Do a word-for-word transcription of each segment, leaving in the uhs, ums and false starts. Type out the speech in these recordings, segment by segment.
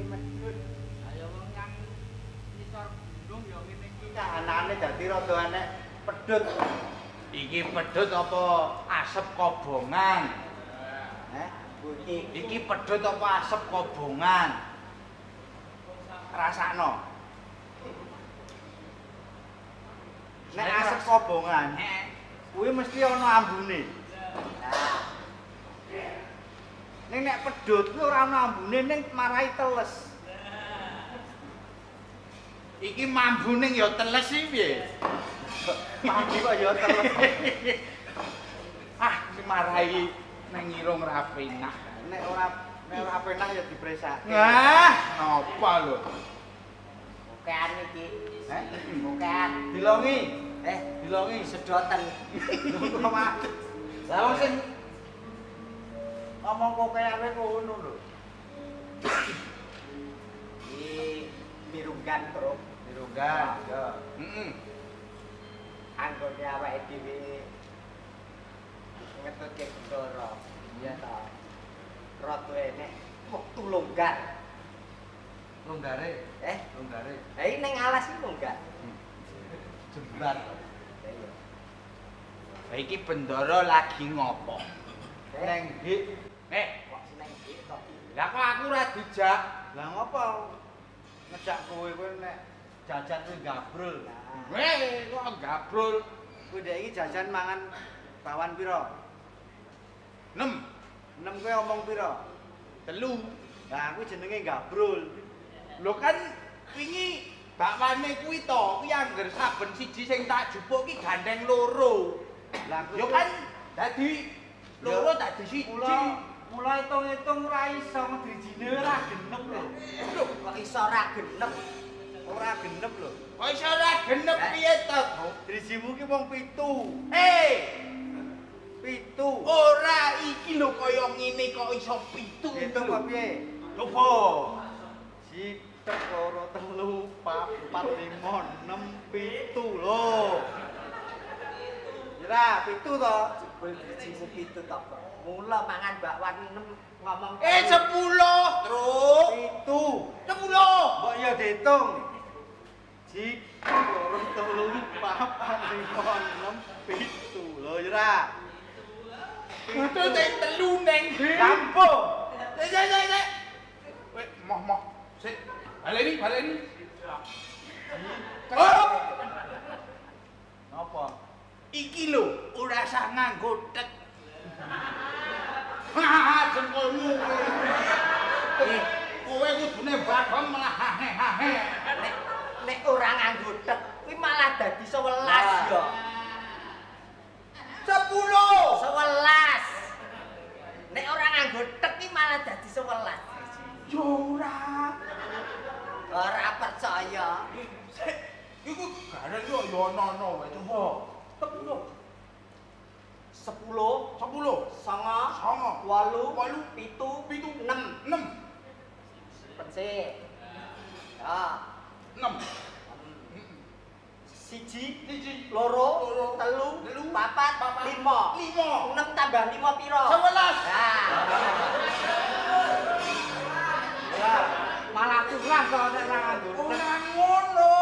medhut. Ayo wong yang ngisor gunung ya ngene iki. Kahanane dadi rada enek pedhut. Iki pedhut apa asep kobongan? Heh, iki iki pedhut apa asep kobongan? Rasakno. Nek asep kobongan, kuwi mesti ana ambune. Nah. Ning nek pedhut kuwi ora ana ambune ning marai teles. Iki mambune ya teles iki piye? Pagi kok ya teles. Ah, marai nang irung ra penak. Nek ora nek ora penak ya dipresake. Nah, napa lho? Bukan iki. Heh, bukan. Dilongi. Eh, dilongi sedoten. Kok Pak? Lah wong sing ngomong kokeane ngono lho. Iki mirunggan, Bro. Mirunggan. Ya. Heeh. Anggone awake dhewe ngetutke Bendoro. Iya ta. Rada enek wektu longgar. Longgare? Eh, longgare. Ha iki ning alas iki longgar. Jembar. Lah iki Bendoro lagi ngopo? Neng Dik. Eh, kok neng Dik to? Lah kok aku ora dijak. Lah ngopo? Ngejak kowe kowe nek jajan kuwi gabrul. Weh, kok gabrul? Kowe ndek iki jajan mangan bawan pira? enam. enam kowe omong pira? telu. Lah kuwi jenenge gabrul. Lho kan wingi bakwane kuwi to, kuwi angger saben siji sing tak jupuk ki gandeng loro. Lah yo kan dadi loro dadi siji. Mula hitung-hitung ora iso drijine ora genep lho. Lho kok iso ora genep? Ora genep lho. Kok iso ora genep piye to? Drijimu ki wong pitu. Eh. Pitu. Ora iki lho kaya ngene kok iso pitu. Hitung kok piye? Coba. Sitek loro telu papat lima enam pitu lho. Ora pitu to. Jebul drijimu pitu to. Mula mangan bakwan enam ngomong eh sepuluh terus pitu sepuluh mbok ya diitung jik loro telu papat lima enam pitu lho ora itu teng telu neng lampu sik sik sik weh moh moh sik baleni baleni oh napa iki lho ora usah nganggo tek. Hahaha jengkolmu kowe. Kowe kudune bagong malah hahe-hahe. Nek nek ora nganggo tek kuwi malah dadi sewelas ya. sepuluh. sewelas. Nek ora nganggo tek iki malah dadi sewelas. Yo ora. Ora percaya. Iku garen yo yo ono-ono wae coba. sepuluh. sepuluh, sepuluh, songo, songo, walu, walu, pitu, pitu, enam, enam. Pensik. Ya, enam. Siji, siji, loro, loro, telu, telu, papat, papat, lima, lima, enam tambah lima piro? Sebelas. Nah. Ya, malah kurang kok nek ora nganggo. Ora ngono.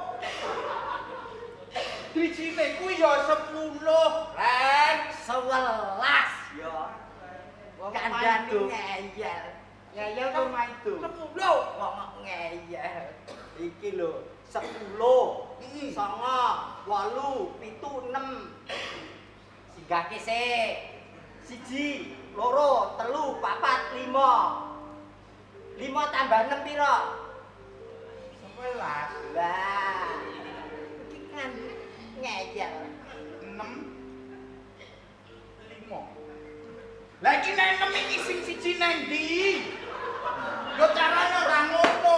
Dijine kuwi ya sepuluh, Ren. sewelas ya. Kandhane ngeyel. Ngeyel kok maido. sepuluh kok ngeyel. Iki lho, sepuluh, songo, walu, pitu, enam. Singgahke sik. Siji, loro, telu, papat, lima. lima tambah enam piro? sebelas. Lah. Iki kan ngeyel. enam lima. Lah iki nek enam iki sing siji nang ndi? Lho carane ora ngono.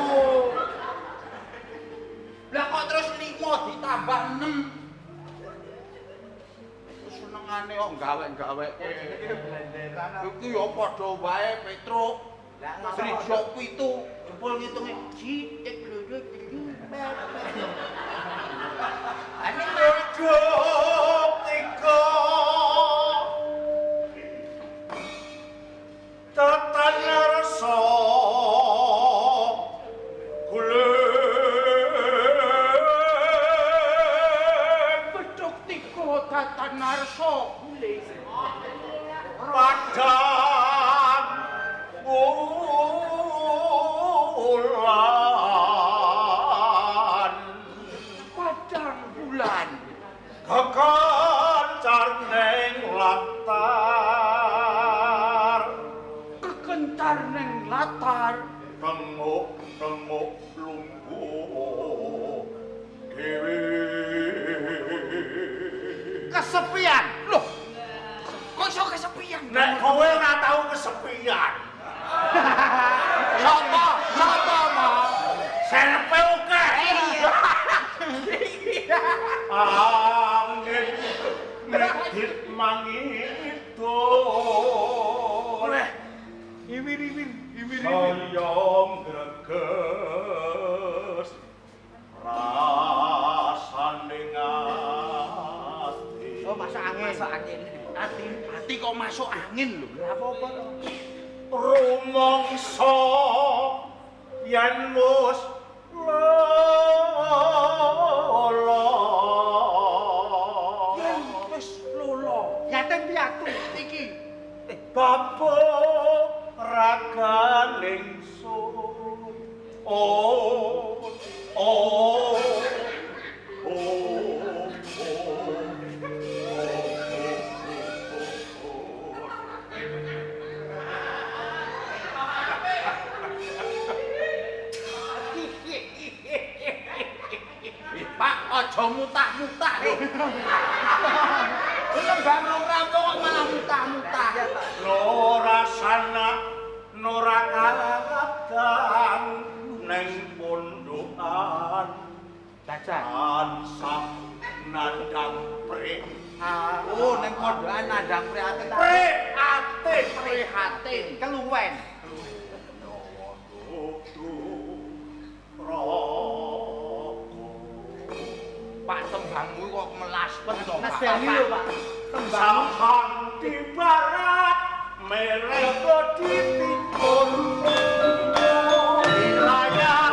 Lah kok terus lima ditambah enam. Senengane kok gawe-gaweke. Iki ya padha wae Petruk. Lah srijo pitu jebul ngitunge sithik lho telu. Ane mergo tiga tatan rasa gentar ning latar rengok-rengok lungguh dewe kesepian. Loh, kok iso kesepian? Nek kowe ora tau kesepian. Sopo? Sopo mau? Serepe oke. Angin medhit mangidul. Iwir-iwir, iwir-iwir. Sayang greges rasane ngati. Oh, masuk angin. Masuk angin. Ati, ati kok masuk angin lho. Lah apa-apa to? Rumangsa yen wis lolo. Yen wis lolo. Yatim piatu iki. Babuk raganing sun. Oh, oh, oh, Pak, aja mutah-mutah lho. Lembang rampung kok malah mutah-mutah. Nora sana, nora kadang neng pondokan. Dajar. Tansah nandang prihatin. Oh, neng pondokan nandang prihatin. Prihatin, Prihatin, keluwen. Pak, tembangmu kok melaspen to, Pak. Nasdemi lho, Pak. Samhan di barat, mereka di timur. Wilayah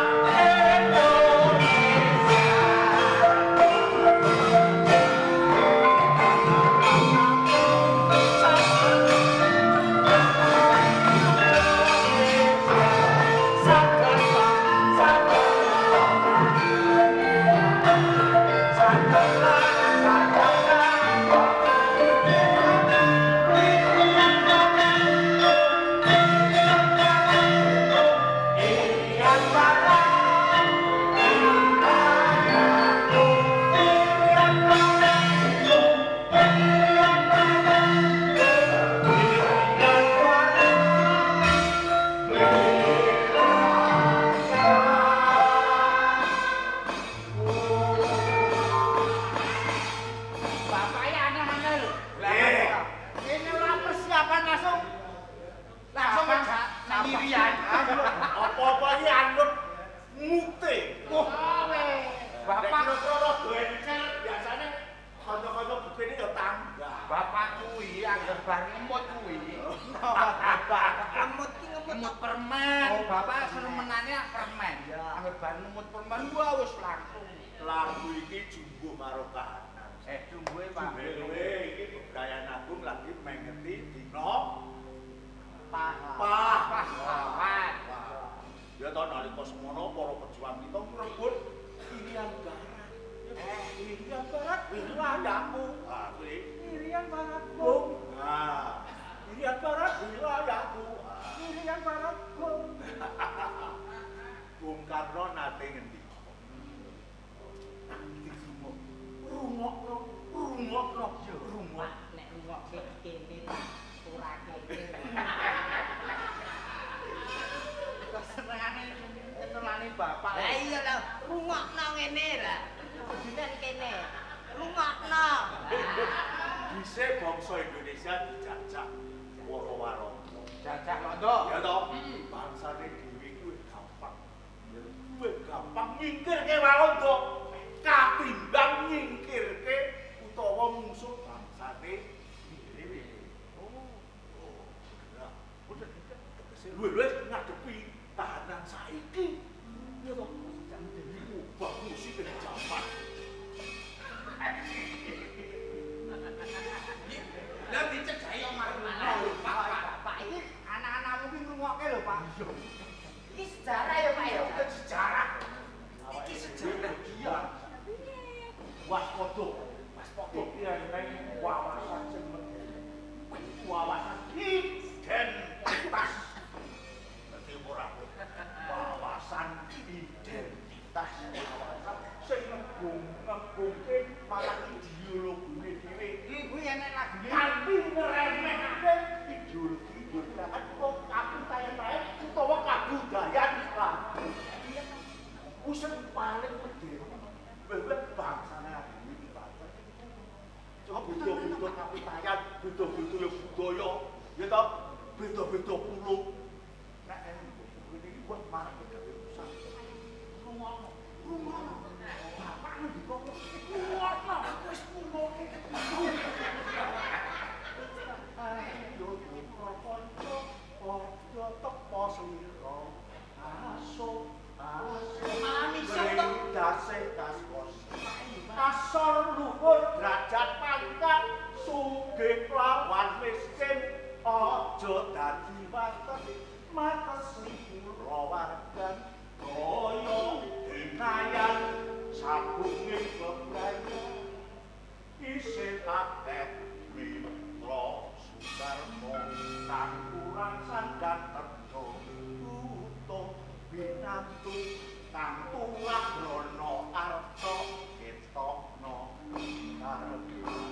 aja tepo slira asuk asuk malah misuk to dase kaskos asor luhur derajat pangkat sugih lawan miskin aja dadi wates matesi kula wargan kaya dinayan sabunging bebrayan isih akeh mitra sukarmo kang kurang sandang terjo utuh binantu kang tulah rono arta ketokno karep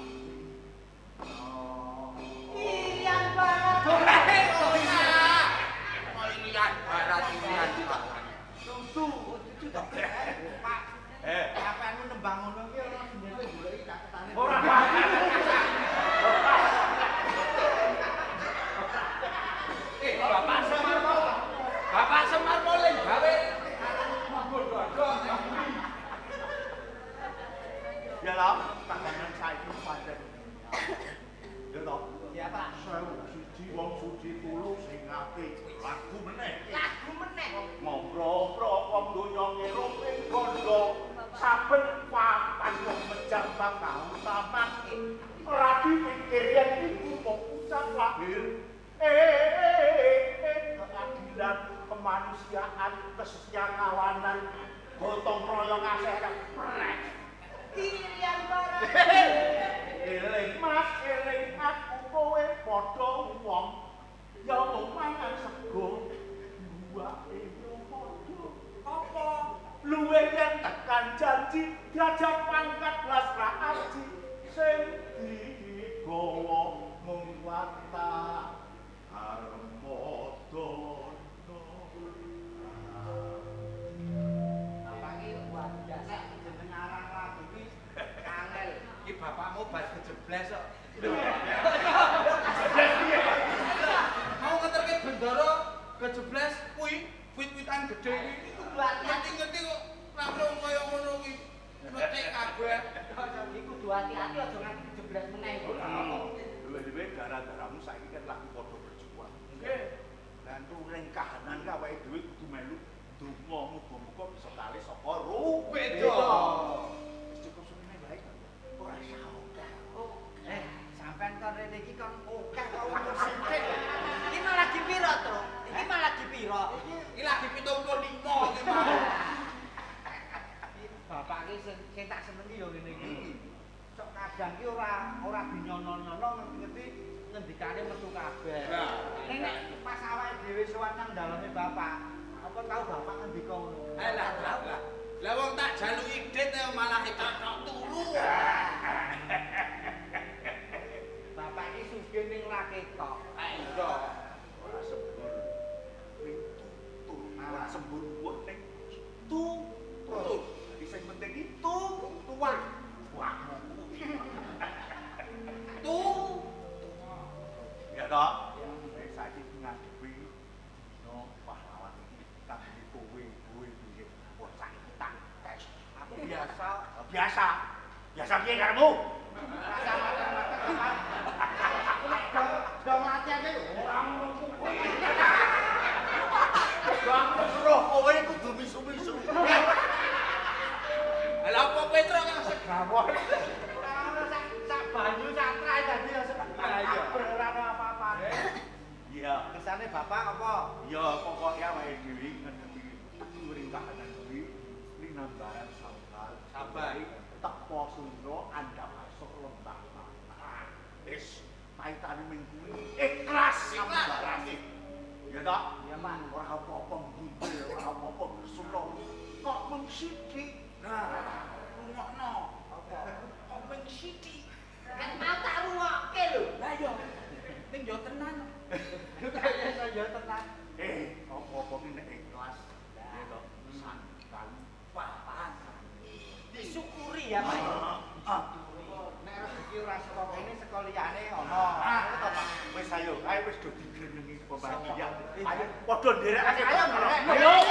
Irian Barat Oh iya. Oh Irian Barat Irian Barat. Tutu tutu Pak Eh, sampeanmu nembang ngono ki ora gendene goleki caketane ora eh Bapak Semar mau. Bapak Semar mulai gawe ya lah tanganan saiki pancen ya toh ya Pak sewu siji wong suci tulu sing apik lagu meneh lagu meneh ngompro-ompro wong donya ngerum ing gondo saben papan wong menjambak kautaman ora dipikir yen iku mung ucap lahir eh keadilan kemanusiaan kesetiakawanan gotong royong asih prek Irian Barat eling mas eling aku kowe padha wong ya mung mangan sego buake yo padha apa luwih yen tekan janji diajak pangkat blas ra aji sing digawa mung watak armodono Bapak iki buat jasa jeneng aran lagu iki angel iki bapakmu bas kejebles kok. Mau ngeterke bendara kejebles kuwi wit-witan gedhe iki. kudu hati-hati Ngerti-ngerti kok langsung kaya ngono kuwi. Metik kabeh. iki kudu hati-hati aja nganti kejeblas meneh luwih-luwih gara-garamu saiki kan lagi padha berjuang nggih lan turing kahanan ka awake dhewe kudu melu donga muga-muga bisa kalih saka ruwet Beda. wis cukup semene wae kan ora saoka eh sampean kon rene iki kon akeh kok umur sithik iki malah lagi piro to iki malah lagi piro Iki lagi pitung puluh lima iki mau. bapak iki sing sing tak senengi yo ngene iki sok kadang ki ora ora binyono-nyono ngerti-ngerti ngendikane metu kabeh Nah. ning nek pas awake dhewe sowan nang daleme bapak apa tau bapak ngendika ngono Alah lah lah. Lah wong tak jaluki dit ya malah cocok turu. bapak iki sugih ning ra ketok Ayo. ora sembur ning tutur ora sembur kuwi ning tutur dadi sing penting itu tuwak tuwak Tu. ya toh nek saiki ngadepi no pahlawan iki tak kowe kowe piye bocah tak tes aku biasa biasa biasa piye karepmu dong latihan iki ora ngono kuwi bang roh kowe kudu misu-misu Lah apa Petro kang segawon ora sak sak banyu sak trai dadi ya iya. ora ana apa-apa iya kesane bapak apa ya pokoknya awake dhewe ngerti turing kahanan kuwi linambaran sabar Sabar. tepo sundra andhap asuk lembah mata wis paitane ming kuwi ikhlas Ikhlas. sambarane ya toh ya Pak ora apa-apa ngimbul ora apa-apa bersulo kok mung sithik Nah, rungokno. apa Kok mung sithik. kan mau tak ruwokke lho Lah yo. Ning yo tenan. kaya ya tenan eh apa-apa ki nek ikhlas ya toh santan Papan. disyukuri ya Pak ah nek rezeki ora saka kene saka liyane ana wis ayo ayo wis do digrenengi pembagian ayo padha nderek ayo nderek.